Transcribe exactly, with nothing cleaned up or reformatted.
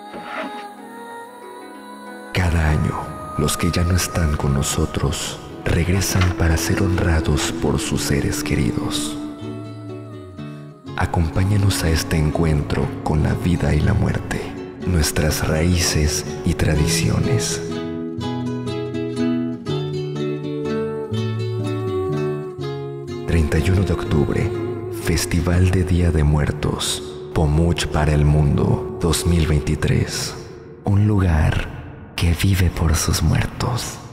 Cada año, los que ya no están con nosotros regresan para ser honrados por sus seres queridos. Acompáñanos a este encuentro con la vida y la muerte, nuestras raíces y tradiciones. treinta y uno de octubre, Festival de Día de Muertos, Pomuch para el Mundo dos mil veintitrés. Un lugar que vive por sus muertos.